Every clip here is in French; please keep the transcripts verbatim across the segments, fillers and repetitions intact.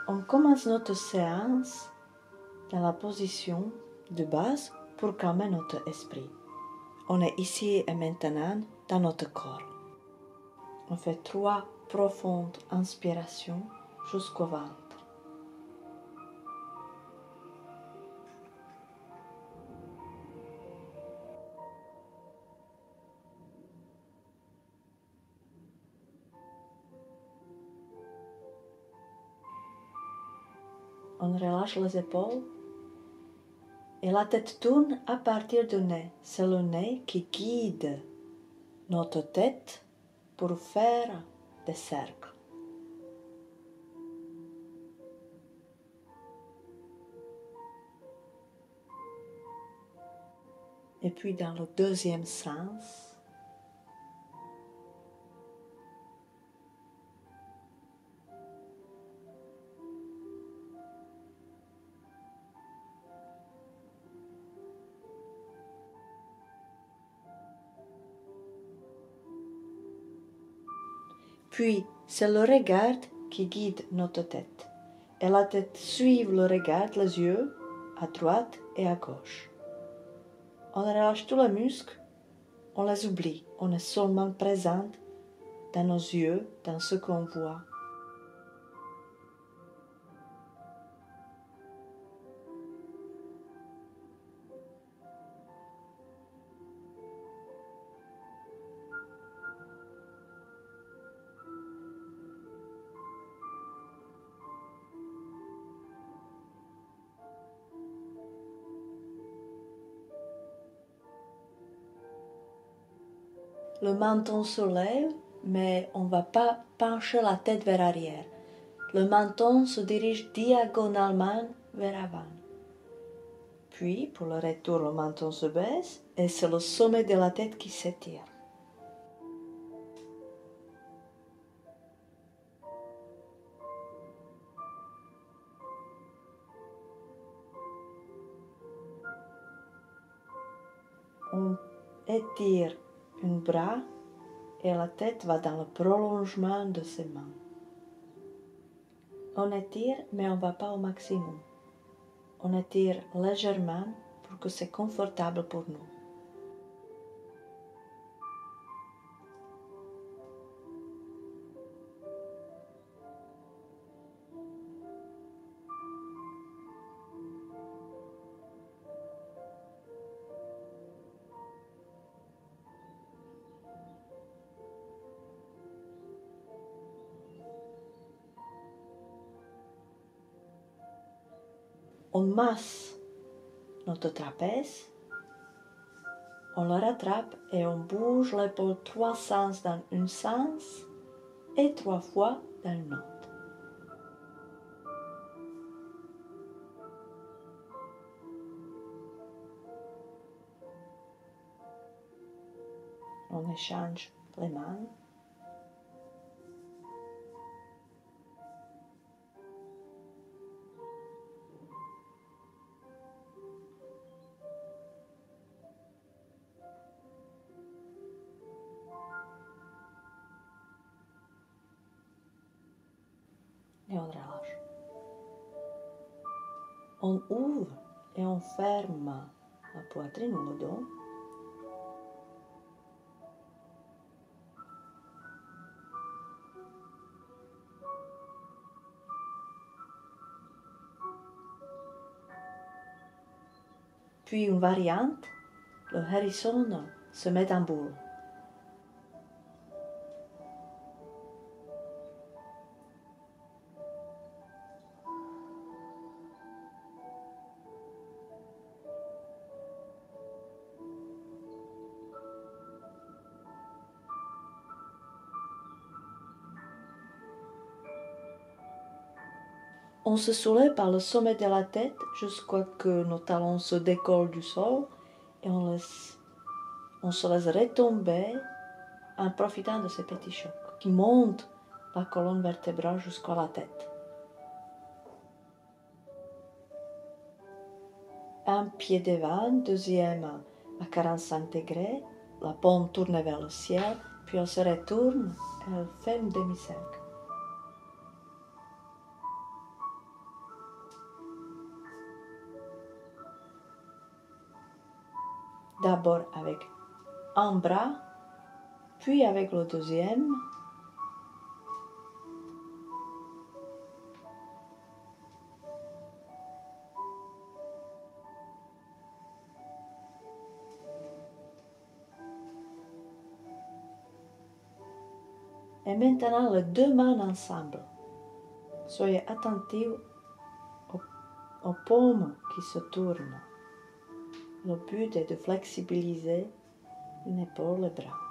On commence notre séance dans la position de base pour calmer notre esprit. On est ici et maintenant dans notre corps. On fait trois profondes inspirations jusqu'au ventre. On relâche les épaules et la tête tourne à partir du nez. C'est le nez qui guide notre tête pour faire des cercles. Et puis dans le deuxième sens, puis c'est le regard qui guide notre tête. Et la tête suit le regard, les yeux, à droite et à gauche. On relâche tous les muscles, on les oublie, on est seulement présent dans nos yeux, dans ce qu'on voit. Le menton se lève, mais on ne va pas pencher la tête vers l'arrière. Le menton se dirige diagonalement vers avant. Puis, pour le retour, le menton se baisse et c'est le sommet de la tête qui s'étire. On étire un bras et la tête va dans le prolongement de ses mains. On étire, mais on ne va pas au maximum. On étire légèrement pour que c'est confortable pour nous. On masse notre trapèze, on le rattrape et on bouge l'épaule trois sens dans un sens et trois fois dans l'autre. On échange les mains. Et on relâche. On ouvre et on ferme la poitrine ou le dos. Puis une variante, le hérisson se met en boule. On se soulève par le sommet de la tête jusqu'à ce que nos talons se décollent du sol et on, laisse, on se laisse retomber en profitant de ces petits chocs qui montent la colonne vertébrale jusqu'à la tête. Un pied devant, deuxième à quarante-cinq degrés, la paume tournée vers le ciel, puis elle se retourne et elle fait un demi-cercle. D'abord avec un bras, puis avec le deuxième. Et maintenant les deux mains ensemble. Soyez attentifs aux, aux paumes qui se tournent. Le but est de flexibiliser une épaule et le bras.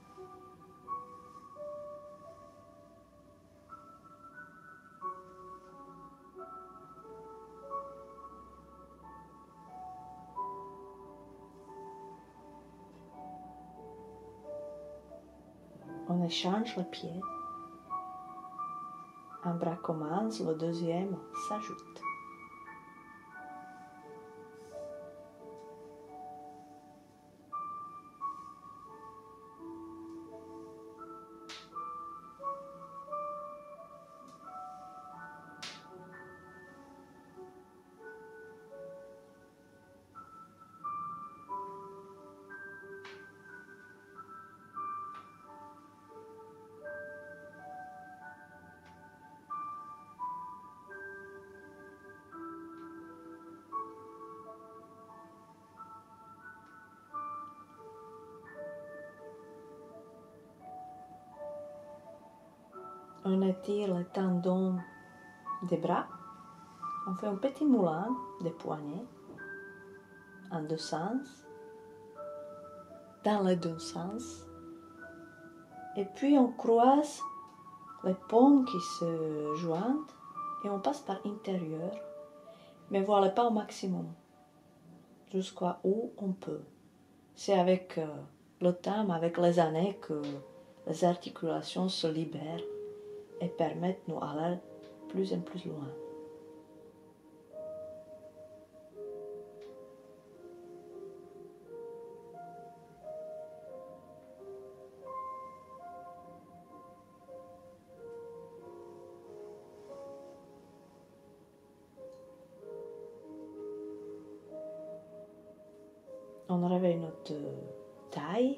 On échange les pieds. Un bras commence, le deuxième s'ajoute. On étire les tendons des bras. On fait un petit moulin des poignets en deux sens, dans les deux sens. Et puis on croise les paumes qui se joignent et on passe par l'intérieur, mais voilà pas au maximum, jusqu'à où on peut. C'est avec euh, le temps, avec les années que les articulations se libèrent et permettent nous aller plus et plus loin. On réveille notre taille.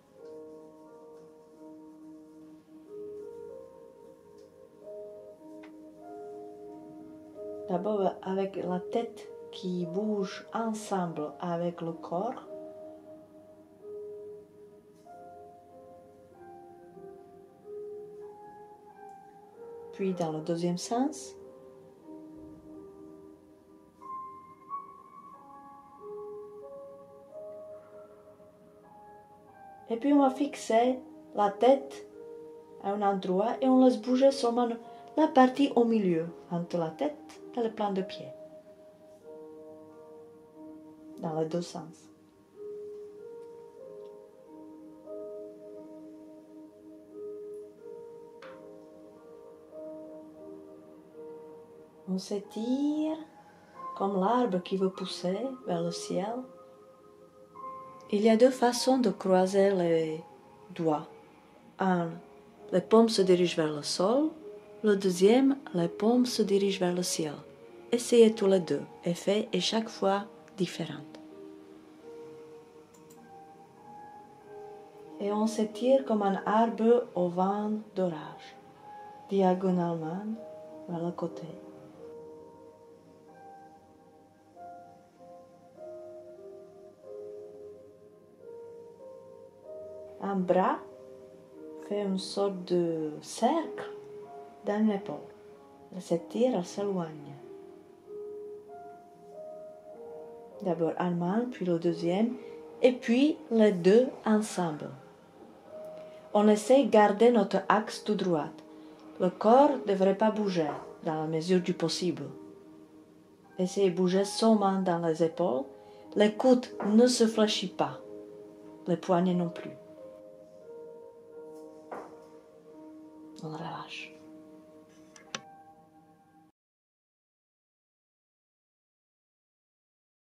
D'abord avec la tête qui bouge ensemble avec le corps. Puis dans le deuxième sens. Et puis on va fixer la tête à un endroit et on laisse bouger seulement la partie au milieu, entre la tête et le plan de pied. Dans les deux sens. On s'étire comme l'arbre qui veut pousser vers le ciel. Il y a deux façons de croiser les doigts. Un, les paumes se dirigent vers le sol. Le deuxième, les paumes se dirigent vers le ciel. Essayez tous les deux. Effet est chaque fois différent. Et on s'étire comme un arbre au vent d'orage, diagonalement vers le côté. Un bras fait une sorte de cercle dans l'épaule. Elle s'étire, elle s'éloigne. D'abord un main, puis le deuxième, et puis les deux ensemble. On essaie de garder notre axe tout droit. Le corps ne devrait pas bouger dans la mesure du possible. Essayez de bouger seulement dans les épaules. Les coudes ne se fléchissent pas. Les poignets non plus. On relâche.